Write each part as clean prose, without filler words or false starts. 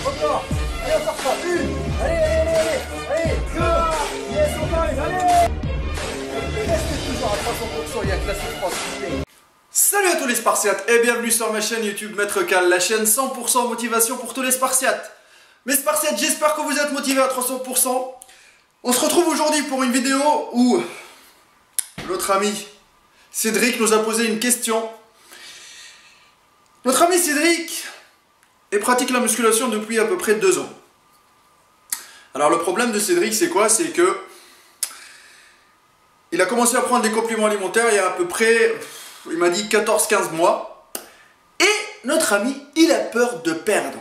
Encore. Allez, on sort ça. Une. Allez, deux. Yes, encore une. Allez. Restez toujours à 300%, il y a que la souffrance qui paye. Salut à tous les Spartiates et bienvenue sur ma chaîne YouTube Maître Cal, la chaîne 100% motivation pour tous les Spartiates. Mes Spartiates, j'espère que vous êtes motivés à 300%. On se retrouve aujourd'hui pour une vidéo où notre ami Cédric nous a posé une question. Notre ami Cédric pratique la musculation depuis à peu près 2 ans. Alors le problème de Cédric c'est quoi? C'est que il a commencé à prendre des compléments alimentaires il y a à peu près, il m'a dit 14-15 mois. Et notre ami, il a peur de perdre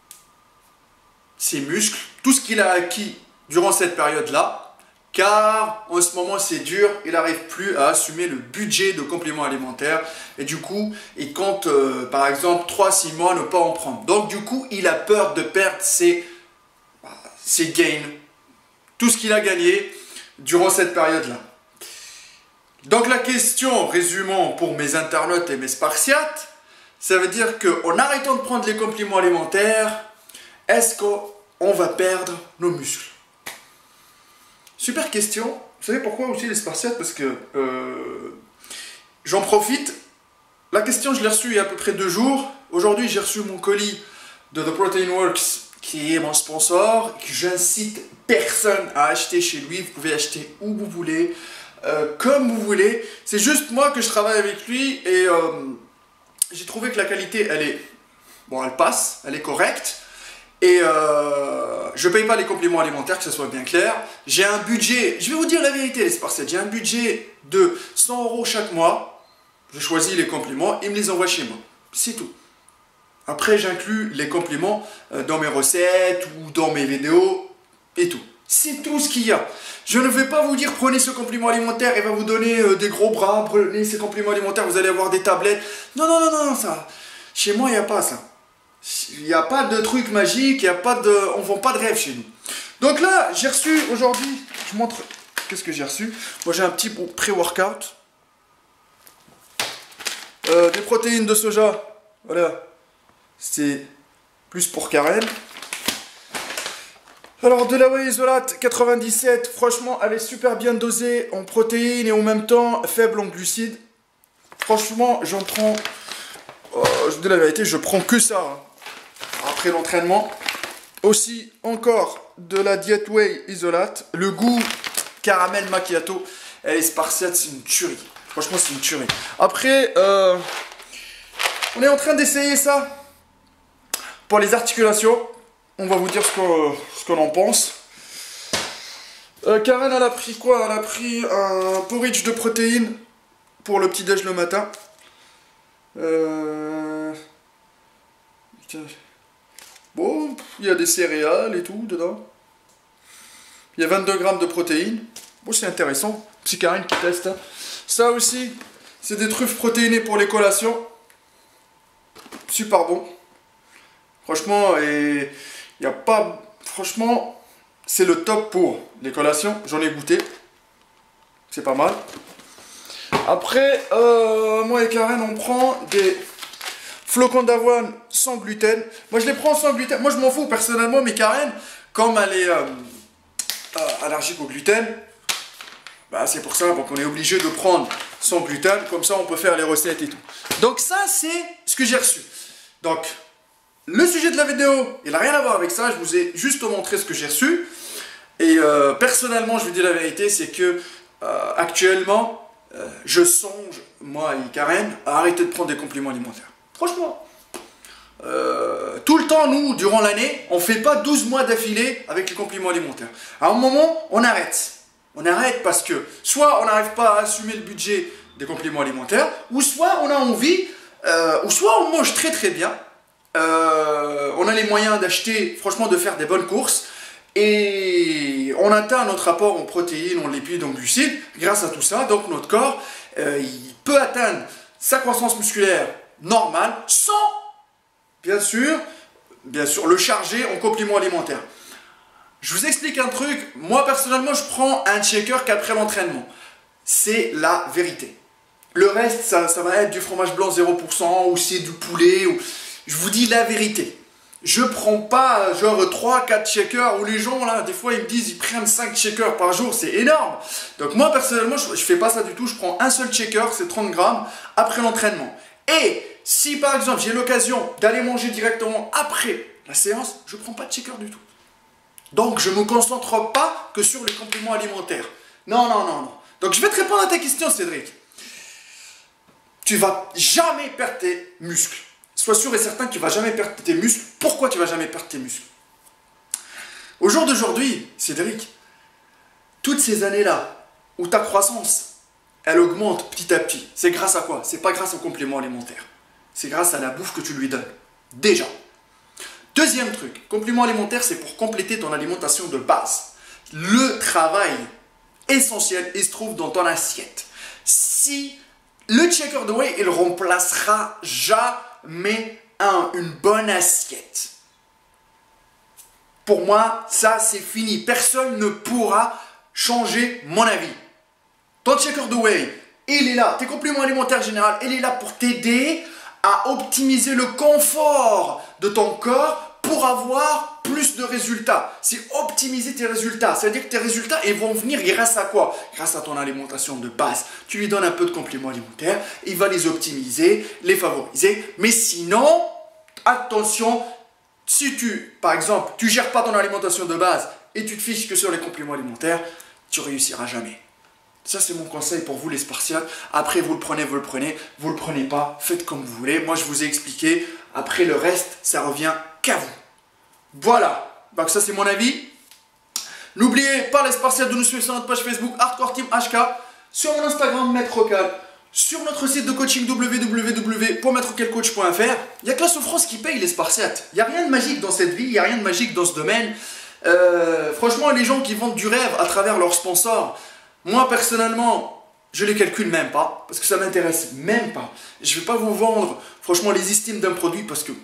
ses muscles, tout ce qu'il a acquis durant cette période-là. Car en ce moment c'est dur, il n'arrive plus à assumer le budget de compléments alimentaires. Et du coup, il compte par exemple 3-6 mois ne pas en prendre. Donc du coup, il a peur de perdre ses gains, tout ce qu'il a gagné durant cette période-là. Donc la question, résumons pour mes internautes et mes Spartiates, ça veut dire qu'en arrêtant de prendre les compléments alimentaires, est-ce qu'on va perdre nos muscles? Super question. Vous savez pourquoi aussi les Spartiates? Parce que j'en profite. La question, je l'ai reçue il y a à peu près 2 jours. Aujourd'hui, j'ai reçu mon colis de The Protein Works, qui est mon sponsor, que j'incite personne à acheter chez lui. Vous pouvez acheter où vous voulez, comme vous voulez. C'est juste moi que je travaille avec lui et j'ai trouvé que la qualité, elle est... Bon, elle passe, elle est correcte. Et je ne paye pas les compléments alimentaires, que ce soit bien clair. J'ai un budget, je vais vous dire la vérité les Spartiates, j'ai un budget de 100 € chaque mois. Je choisis les compléments et me les envoie chez moi. C'est tout. Après, j'inclus les compléments dans mes recettes ou dans mes vidéos et tout. C'est tout ce qu'il y a. Je ne vais pas vous dire prenez ce complément alimentaire et va vous donner des gros bras, prenez ces compléments alimentaires, vous allez avoir des tablettes. Non, non, non, non, ça. Chez moi, il n'y a pas ça. Il n'y a pas de truc magique, il y a pas de... on ne vend pas de rêve chez nous. Donc là, j'ai reçu aujourd'hui, je montre qu'est-ce que j'ai reçu. Moi, j'ai un petit pré-workout. Des protéines de soja. Voilà. C'est plus pour Karen. Alors, de la whey isolate 97. Franchement, elle est super bien dosée en protéines et en même temps faible en glucides. Franchement, j'en prends... je vous dis la vérité, je prends que ça. Hein. Après l'entraînement. Aussi, encore de la Diet Whey isolate. Le goût caramel macchiato. Elle est Spartiate, c'est une tuerie. Franchement, c'est une tuerie. Après, on est en train d'essayer ça. Pour les articulations, on va vous dire ce qu'on en pense. Karen, elle a pris quoi? Elle a pris un porridge de protéines pour le petit-déj le matin. Bon, il y a des céréales et tout dedans. Il y a 22 grammes de protéines. Bon, c'est intéressant. C'est Karine qui teste. Hein. Ça aussi, c'est des truffes protéinées pour les collations. Super bon. Franchement, il n'y a pas... Franchement, c'est le top pour les collations. J'en ai goûté. C'est pas mal. Après, moi et Karen, on prend des flocons d'avoine sans gluten. Moi, je les prends sans gluten. Moi, je m'en fous personnellement, mais Karen, comme elle est allergique au gluten, bah, c'est pour ça qu'on est obligé de prendre sans gluten. Comme ça, on peut faire les recettes et tout. Donc ça, c'est ce que j'ai reçu. Donc, le sujet de la vidéo, il n'a rien à voir avec ça. Je vous ai juste montré ce que j'ai reçu. Et personnellement, je vous dis la vérité, c'est que actuellement, je songe, moi et Karen, à arrêter de prendre des compléments alimentaires. Franchement. Tout le temps, nous, durant l'année, on ne fait pas 12 mois d'affilée avec les compléments alimentaires. À un moment, on arrête. On arrête parce que soit on n'arrive pas à assumer le budget des compléments alimentaires, ou soit on a envie, ou soit on mange très très bien. On a les moyens d'acheter, franchement, de faire des bonnes courses. Et on atteint notre apport en protéines, en lipides, en glucides, grâce à tout ça. Donc notre corps, il peut atteindre sa croissance musculaire normale, sans, bien sûr, le charger en compléments alimentaires. Je vous explique un truc. Moi, personnellement, je prends un shaker qu'après l'entraînement. C'est la vérité. Le reste, ça va être du fromage blanc 0%, ou c'est du poulet. Ou... Je vous dis la vérité. je prends pas genre 3-4 shakers où les gens là, des fois ils me disent ils prennent 5 shakers par jour, c'est énorme. Donc moi personnellement je fais pas ça du tout, je prends un seul shaker, c'est 30 grammes après l'entraînement. Et si par exemple j'ai l'occasion d'aller manger directement après la séance, je prends pas de shaker du tout. Donc je me concentre pas que sur les compléments alimentaires. Non, non, non, non. Donc je vais te répondre à ta question Cédric. Tu vas jamais perdre tes muscles. Sois sûr et certain que tu ne vas jamais perdre tes muscles. Pourquoi tu ne vas jamais perdre tes muscles? Au jour d'aujourd'hui, Cédric, toutes ces années-là, où ta croissance, elle augmente petit à petit, c'est grâce à quoi? C'est pas grâce aux compléments alimentaires. C'est grâce à la bouffe que tu lui donnes. Déjà. Deuxième truc, complément alimentaire, c'est pour compléter ton alimentation de base. Le travail essentiel, il se trouve dans ton assiette. Si le checker de whey, il remplacera jamais une bonne assiette. Pour moi, ça c'est fini. Personne ne pourra changer mon avis. Ton checker de whey, il est là. Tes compléments alimentaires généraux, il est là pour t'aider à optimiser le confort de ton corps pour avoir plus de résultats. C'est optimiser tes résultats. C'est-à-dire que tes résultats, ils vont venir grâce à quoi? Grâce à ton alimentation de base. Tu lui donnes un peu de compléments alimentaires, il va les optimiser, les favoriser. Mais sinon, attention, si par exemple, tu ne gères pas ton alimentation de base et tu te fiches que sur les compléments alimentaires, tu réussiras jamais. Ça, c'est mon conseil pour vous les Spartiates. Après, vous le prenez, vous le prenez pas, faites comme vous voulez. Moi, je vous ai expliqué. Après, le reste, ça revient qu'à vous. Voilà. Donc ça, c'est mon avis. N'oubliez pas les Spartiates de nous suivre sur notre page Facebook Hardcore Team HK, sur mon Instagram Maître Rocal, sur notre site de coaching www.maîtrecalcoach.fr. Il n'y a que la souffrance qui paye les Spartiates. Il n'y a rien de magique dans cette vie, il n'y a rien de magique dans ce domaine. Franchement, les gens qui vendent du rêve à travers leurs sponsors, moi personnellement, je les calcule même pas, parce que ça m'intéresse même pas. Je ne vais pas vous vendre, franchement, les estimes d'un produit, parce que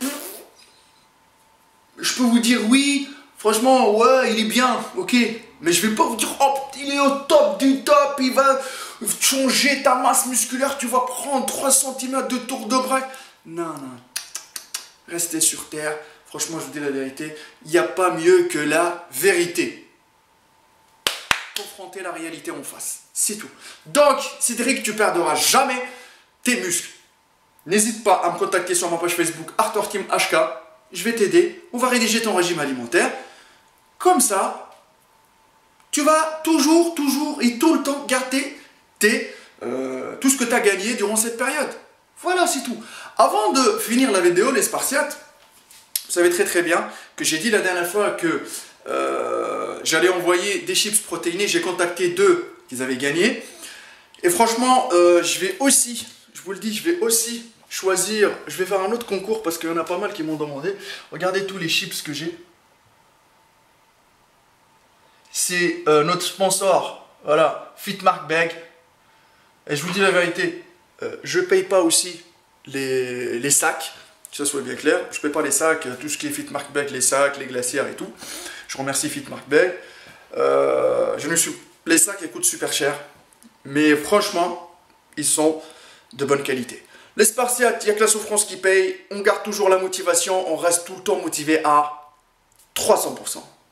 je peux vous dire oui, franchement, ouais, il est bien, ok, mais je vais pas vous dire, oh, il est au top du top, il va changer ta masse musculaire, tu vas prendre 3 cm de tour de bras. Non, non, restez sur terre, franchement, je vous dis la vérité, il n'y a pas mieux que la vérité. Confronter la réalité en face, c'est tout. Donc, Cédric, tu perdras jamais tes muscles. N'hésite pas à me contacter sur ma page Facebook Hardcore Team HK. Je vais t'aider. On va rédiger ton régime alimentaire. Comme ça, tu vas toujours et tout le temps garder tout ce que tu as gagné durant cette période. Voilà, c'est tout. Avant de finir la vidéo, les Spartiates, vous savez très bien que j'ai dit la dernière fois que j'allais envoyer des chips protéinés. J'ai contacté 2 qu'ils avaient gagné. Et franchement, je vais aussi, je vous le dis, je vais aussi choisir, je vais faire un autre concours parce qu'il y en a pas mal qui m'ont demandé. Regardez tous les chips que j'ai. C'est notre sponsor, voilà, Fitmark Bag. Et je vous dis la vérité, je ne paye pas aussi les sacs, que ça soit bien clair. Je ne paye pas les sacs, tout ce qui est Fitmark Bag, les sacs, les glacières et tout. Je remercie Fitmark Bag. Les sacs, ils coûtent super cher. Mais franchement, ils sont de bonne qualité. Les Spartiates, il n'y a que la souffrance qui paye. On garde toujours la motivation. On reste tout le temps motivé à 300%.